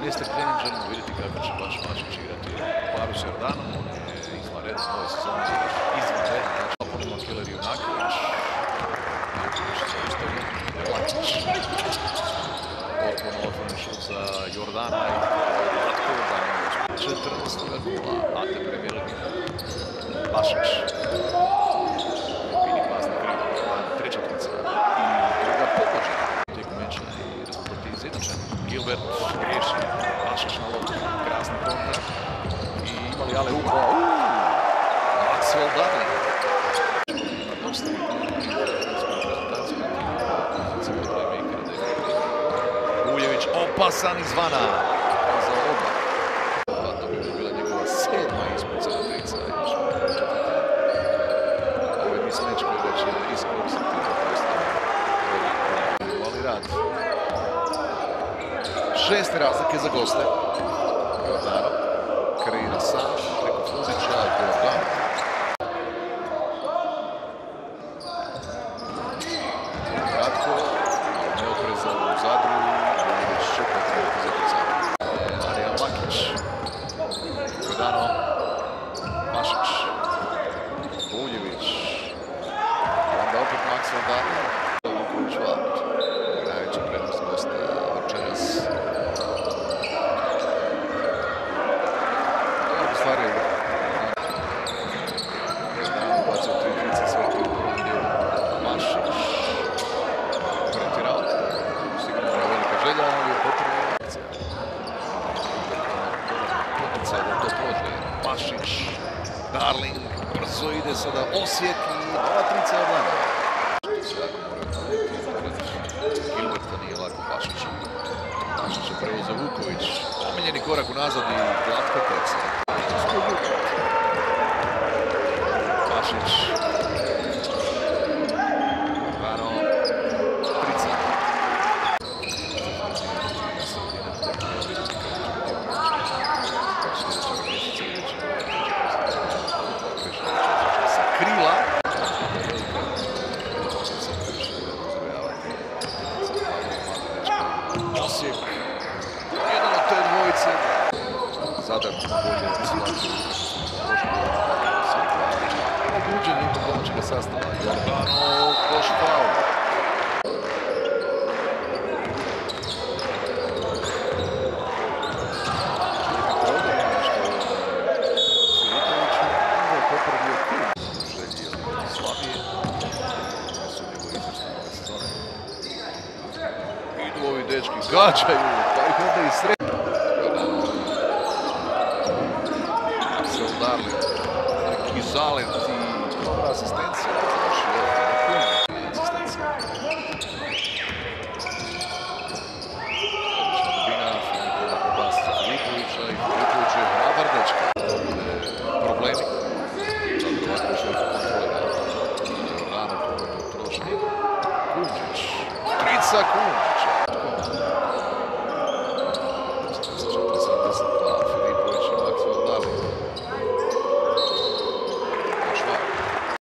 Prije strpljenjem želimo vidjeti kako će baš Mašić igrati u paru s Jordanom. On je izvanredan u ovoj sezoni, izvanredan. Znači, oponima Keller Junaković. Junaković se ustavi, Lakić. Potpuno otvoren šut za Jordana i Vlatko Jordanović. 14:0, Ate Premier League. Mašić. Mini pas na krivo, treća trica i druga pogođena. Tijekom meča i rezultati izjednačeni. Gilbert riješi Mašić na loptu, krasni kontra. I imali Ale Upa. Maxwell Darling. Ima dosta Ujević opasan izvana za oba. To bi bila njegova 7. ispucana trica. Ovo je misleč koji će iskoristiti ali rad. 6 razlike za goste. Jordano kreira sam preko Fuzića, Jordano. Kratko, malo neopreza u Zadru. Ujević čeka trenutno za kucanje. Marijan Lakić. Jordano. Mašić. Ujević. Onda opet Maxwell Darling. Vuković Vlat. Najveća prednost gosta večeras. Dobro stvari. Jordano bacio 3 trice, sve to u prvom dijelu. Mašić. Pretirao. Sigurno je velika želja, ali je potrebna akcija. Potencijalno to prođe. Mašić. Darling. Brzo ide sada Osijek i nova trica od Lana. Gilberta nije lako Mašića. Mašića preuzeo Vuković. Omiljeni korak unazad i glatka teksta. Mašić. Jordano. Trica. Sa krila. Osijek. Jedan od te dvojice. Zadar bolje situaciju. Buđen ima domaćega sastava. Jordano, koš faul. Idu ovi dečki, gađaju, pa ih onda i sreću. Maxwell Darling, neki Zalent i dobra asistencija. Asistencija. Odlična dubina, Filipo na pobasti Filipovića i Filipović je hrabar dečka. Problemi. Zato ovako što je kontrolira. Jordano to troši. Kunđić. Trica Kunđića.